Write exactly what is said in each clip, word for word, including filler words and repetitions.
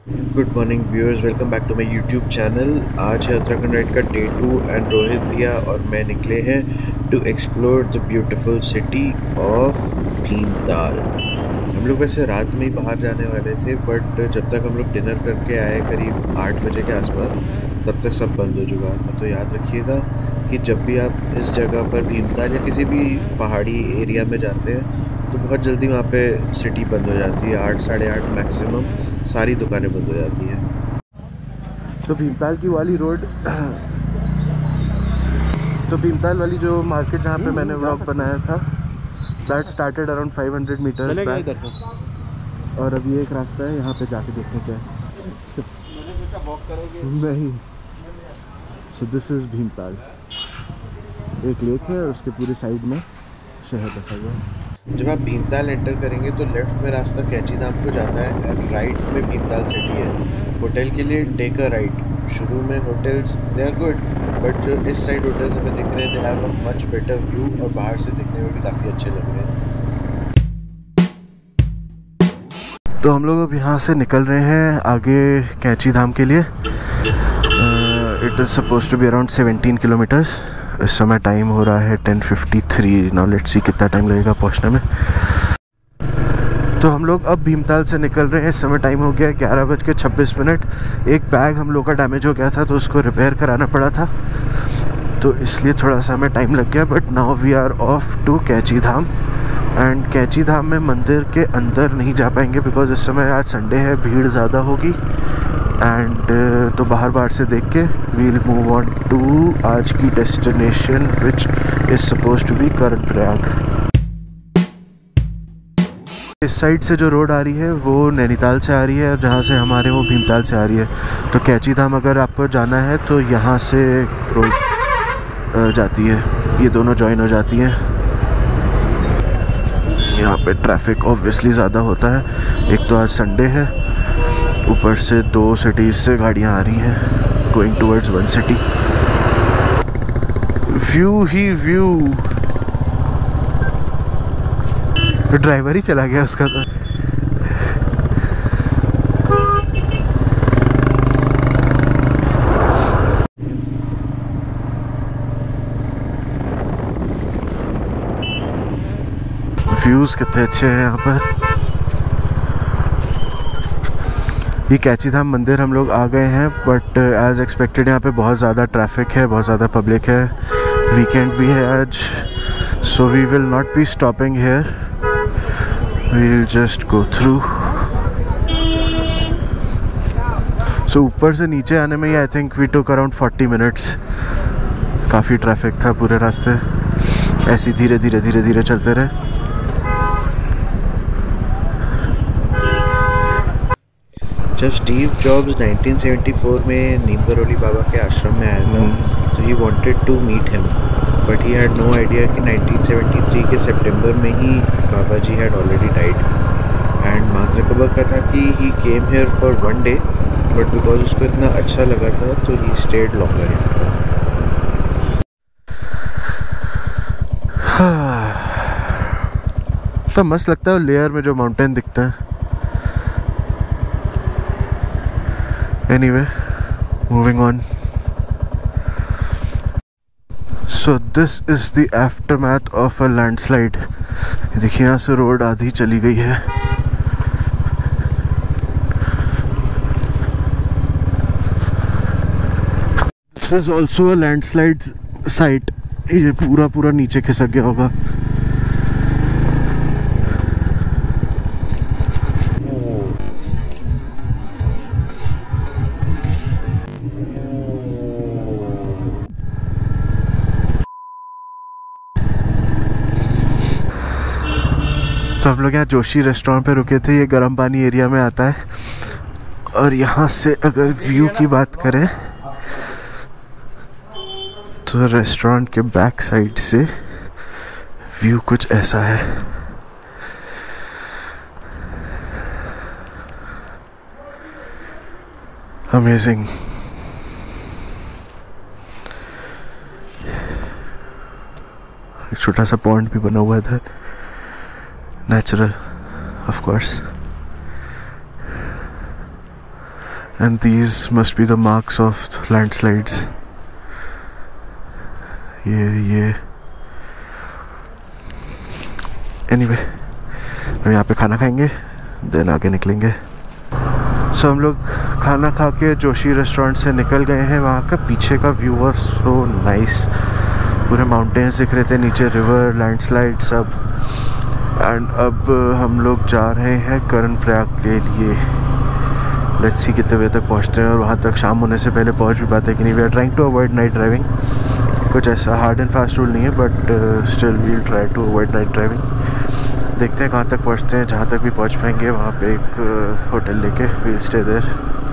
Good morning viewers, welcome back to my YouTube channel. आज है Uttarakhand ride का day two and Rohit भैया और मैं निकले हैं to explore the beautiful city of Bhimtal. हम लोग वैसे रात में ही बाहर जाने वाले थे, बट जब तक हम लोग डिनर करके आए करीब आठ बजे के आसपास, तब तक सब बंद हो चुका था। तो याद रखिएगा कि जब भी आप इस जगह पर भीमताल या किसी भी पहाड़ी एरिया में जाते हैं तो बहुत जल्दी वहाँ पे सिटी बंद हो जाती है। आठ साढ़े आठ मैक्सिमम सारी दुकानें बंद हो जाती हैं। तो भीमताल की वाली रोड तो भीमताल वाली जो मार्केट जहाँ पे मैंने व्लॉग बनाया था, that started around five hundred metres back. और अभी एक रास्ता है, यहाँ पे जाके देखने क्या है। नहीं, सो दिस इज़ भीमताल। एक लेक है और उसके पूरे साइड में शहर बसा हुआ है। जब आप भीमताल एंटर करेंगे तो लेफ्ट में रास्ता कैची धाम को जाता है एंड राइट में भीमताल सिटी है। होटल के लिए टेक अ राइट। शुरू में hotels they are good, but जो इस साइड होटल्स हमें दिख रहे हैं they have a much better view और बाहर से दिखने में भी काफ़ी अच्छे लग रहे हैं। तो हम लोग अब यहाँ से निकल रहे हैं आगे कैची धाम के लिए। It is suppose to be around seventeen kilometres. इस समय टाइम हो रहा है ten fifty three. Now let's see कितना टाइम लगेगा पहुंचने में। तो हम लोग अब भीमताल से निकल रहे हैं। इस समय टाइम हो गया ग्यारह बज के छब्बीस मिनट। एक बैग हम लोग का डैमेज हो गया था तो उसको रिपेयर कराना पड़ा था, तो इसलिए थोड़ा सा हमें टाइम लग गया। But now we are off to Kainchi Dham. And Kainchi Dham में मंदिर के अंदर नहीं जा पाएंगे बिकॉज इस समय आज संडे है, भीड़ ज़्यादा होगी। एंड uh, तो बाहर बाहर से देख के वील मूव ऑन टू आज की destination which is suppose to be Karnaprayag. इस साइड से जो रोड आ रही है वो नैनीताल से आ रही है और जहाँ से हमारे वो भीमताल से आ रही है। तो कैची धाम अगर आपको जाना है तो यहाँ से रोड जाती है, ये दोनों जॉइन हो जाती हैं। यहाँ पे ट्रैफिक ऑब्वियसली ज़्यादा होता है, एक तो आज संडे है, ऊपर से दो सिटीज़ से गाड़ियाँ आ रही हैं going towards one city. View ही व्यू। ड्राइवर ही चला गया उसका तो। व्यूज़ कितने अच्छे हैं यहाँ पर। ये कैची धाम मंदिर हम लोग आ गए हैं, बट एज एक्सपेक्टेड यहाँ पे बहुत ज़्यादा ट्रैफिक है, बहुत ज़्यादा पब्लिक है। वीकेंड भी है आज, so we will not be stopping here, we will just go through. So ऊपर से नीचे आने में ही I think we took around forty minutes. काफ़ी ट्रैफिक था पूरे रास्ते, ऐसे धीरे धीरे धीरे धीरे चलते रहे। जब Steve Jobs nineteen seventy four में नीम करोली बाबा के आश्रम में आया था तो he wanted to meet him, but he had no idea कि नाइनटीन सेवेंटी थ्री के सितंबर में he Baba ji had already died. And Mark Zuckerberg का था कि he came here for one day, but because उसको इतना अच्छा लगा था तो ही स्टेड लॉन्गर यहाँ पर। तो मस्त लगता है लेयर में जो माउंटेन दिखता है। Anyway, moving on. So this is the aftermath of a landslide. देखिए यहाँ से रोड आधी चली गई है। This is also a landslide site. ये पूरा पूरा नीचे खिसक गया होगा। तो हम लोग यहाँ जोशी रेस्टोरेंट पे रुके थे, ये गर्म पानी एरिया में आता है। और यहाँ से अगर व्यू की बात करें तो रेस्टोरेंट के बैक साइड से व्यू कुछ ऐसा है। अमेजिंग। एक छोटा सा पॉन्ड भी बना हुआ है इधर, natural of course. and these must be the marks of landslides. ये ये anyway, हम यहाँ पे खाना खाएंगे, देन आगे निकलेंगे. सो so, हम लोग खाना खा के जोशी रेस्टोरेंट से निकल गए हैं. वहाँ का पीछे का व्यू वाज सो नाइस. पूरे माउंटेन्स दिख रहे थे, नीचे रिवर, लैंडस्लाइड सब. एंड अब हम लोग जा रहे हैं कर्णप्रयाग के लिए. लेट्स सी कितने बजे तक पहुँचते हैं और वहाँ तक शाम होने से पहले पहुँच भी पाते हैं कि नहीं. We are trying to avoid night driving. कुछ ऐसा हार्ड एंड फास्ट रूल नहीं है, but still we will try to avoid night driving. देखते हैं कहाँ तक पहुँचते हैं. जहाँ तक भी पहुँच पाएंगे वहाँ पे एक होटल uh, लेके वी विल स्टे देयर.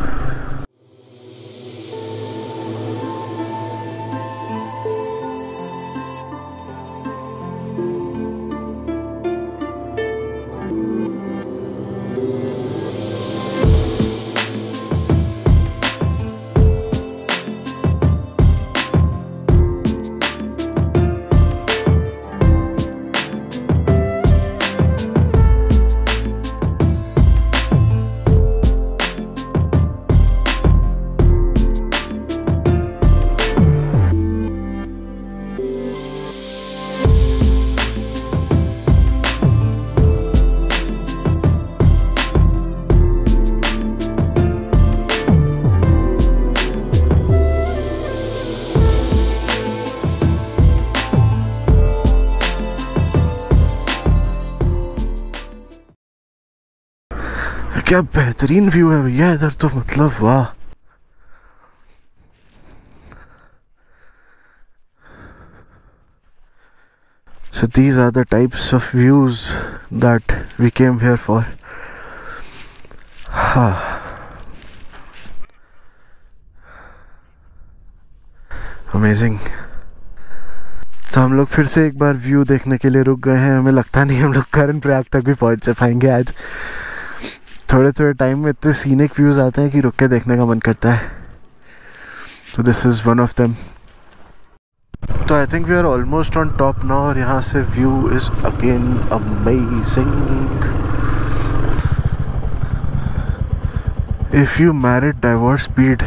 क्या बेहतरीन व्यू है भैया इधर तो, मतलब वाह. So these are the types of views that we came here for. हाँ. Amazing. तो हम लोग फिर से एक बार व्यू देखने के लिए रुक गए हैं. हमें लगता नहीं हम लोग कर्णप्रयाग तक भी पहुंच पाएंगे आज. थोड़े थोड़े टाइम में इतने सीनिक व्यूज़ आते हैं कि रुक के देखने का मन करता है. तो this is one of them. तो I think we are almost on top now और यहाँ से view is again amazing. If you married diverse speed.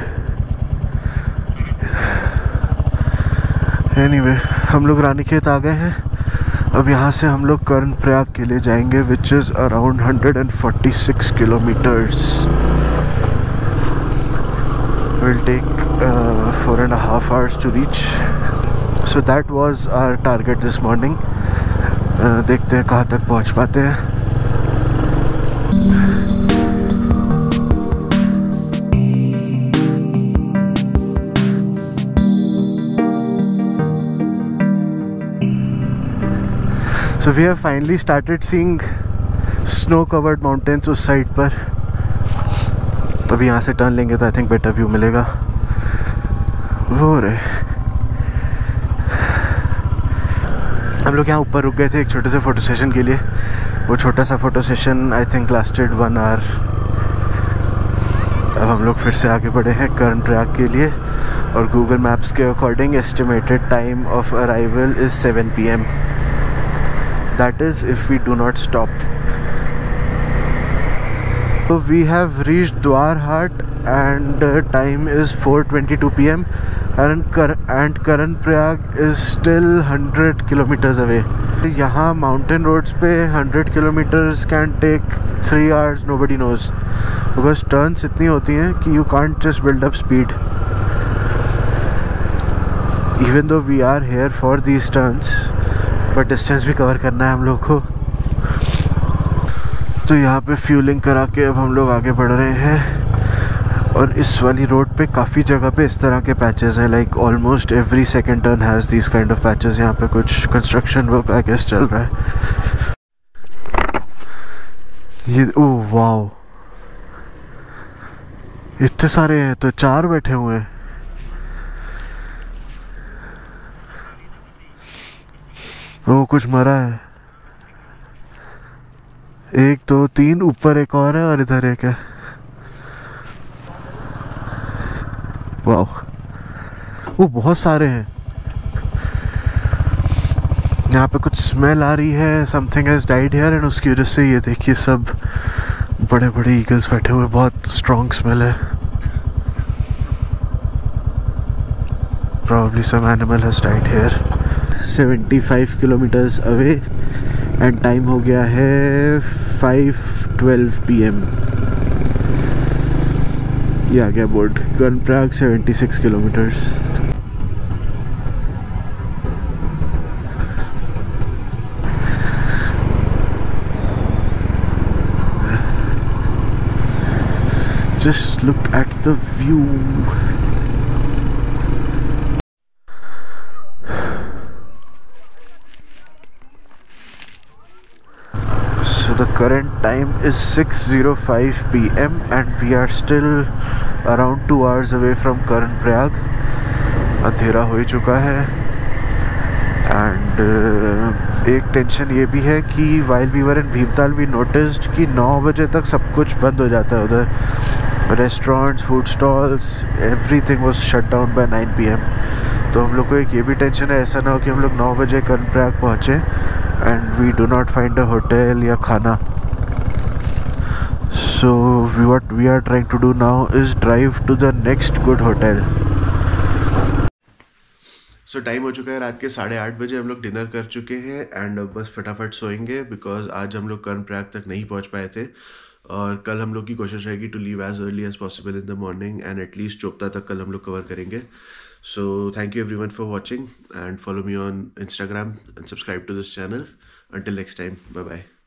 Anyway, हम लोग रानीखेत आ गए हैं. अब यहाँ से हम लोग कर्णप्रयाग के लिए जाएंगे, which is around one hundred forty-six kilometres. Will take four and half hours to reach. So that was our target this morning. देखते हैं कहाँ तक पहुँच पाते हैं. So we have finally started seeing snow-covered mountains उस साइड पर. अभी यहाँ से टर्न लेंगे तो आई थिंक बेटर व्यू मिलेगा. वो रे, हम लोग यहाँ ऊपर रुक गए थे एक छोटे से फ़ोटो सेशन के लिए. वो छोटा सा photo session I think lasted one hour. अब हम लोग फिर से आगे बढ़े हैं कर्णप्रयाग के लिए और गूगल मैप्स के according estimated time of arrival is seven P M. That is if we do not stop. So we have reached Dwarhat and uh, time is four twenty-two p m and Kar and Karnaprayag is still one hundred kilometers away. यहाँ mountain roads पे one hundred kilometers can take three hours. Nobody knows because turns इतनी होती हैं कि you can't just build up speed. Even though we are here for these turns, but distance भी cover करना है हम लोग को. तो यहाँ पे फ्यूलिंग करा के अब हम लोग आगे बढ़ रहे हैं. और इस वाली रोड पे काफ़ी जगह पे इस तरह के पैचेस हैं. Like almost every second turn has this kind of patches. यहाँ पे कुछ कंस्ट्रक्शन वर्क आई गेस चल रहा है. ये ओह वाओ, इतने सारे हैं. तो चार बैठे हुए हैं. वो कुछ मरा है. एक दो तीन, ऊपर एक और है और इधर एक है. वाह, वो बहुत सारे हैं. यहाँ पे कुछ स्मेल आ रही है. Something has died here and उसकी वजह से ये देखिए सब बड़े बड़े ईगल्स बैठे हुए. बहुत स्ट्रॉन्ग स्मेल है. probably some animal has died here. seventy-five kilometers away and time हो गया है five twelve p m ये आ गया board Karnaprayag seventy-six kilometers. Just look at the view. So the current time is six oh five p m and we are still around two hours away from Karnaprayag. अंधेरा हो ही चुका है and uh, एक tension ये भी है कि while we were in Bhimtal we noticed कि नौ बजे तक सब कुछ बंद हो जाता है उधर. Restaurants, food stalls, everything was shut down by nine p m. तो हम लोग को एक ये भी टेंशन है ऐसा ना हो कि हम लोग नौ बजे कर्णप्रयाग पहुँचे and we do not find a hotel या खाना. So we what we are trying to do now is drive to the next good hotel. So time हो चुका है रात के साढ़े आठ बजे. हम लोग डिनर कर चुके हैं एंड अब बस फटाफट सोएंगे बिकॉज आज हम लोग कर्णप्रयाग तक नहीं पहुंच पाए थे और कल हम लोग की कोशिश रहेगी to leave as early as possible in the morning and at least Chopta तक कल हम लोग कवर करेंगे. So thank you everyone for watching and follow me on Instagram and subscribe to this channel. Until next time, bye bye.